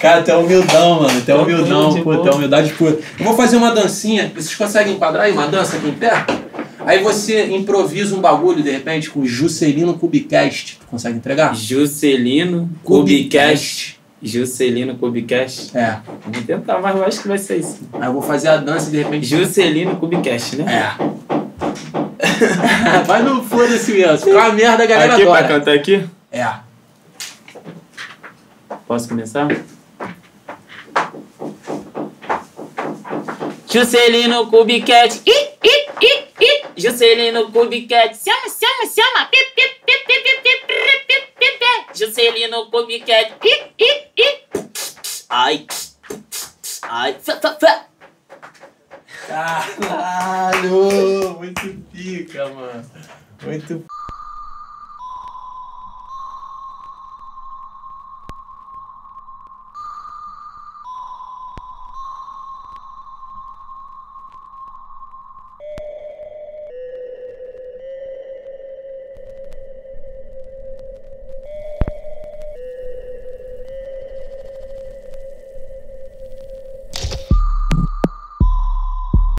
Cara, tu é humildão, mano. Tu é humildão, pô, tu é boa. humildade pura. Eu vou fazer uma dancinha. Vocês conseguem enquadrar aí uma dança aqui em pé? Aí você improvisa um bagulho, de repente, com Juscelino Kubicast. Tu consegue entregar? Juscelino Kubicast. Juscelino Kubicast. É. Vamos tentar, mas eu acho que vai ser isso. Aí eu vou fazer a dança e de repente... Juscelino Kubicast, né? É. Vai no foda-se mesmo. Fica uma merda, a galera Aqui, adora. pra cantar aqui? É. Posso começar? Juscelino Kubicast. Juscelino Kubicast. Chama. Juscelino Kubicast. Ai. Caralho! Muito pica, mano. Muito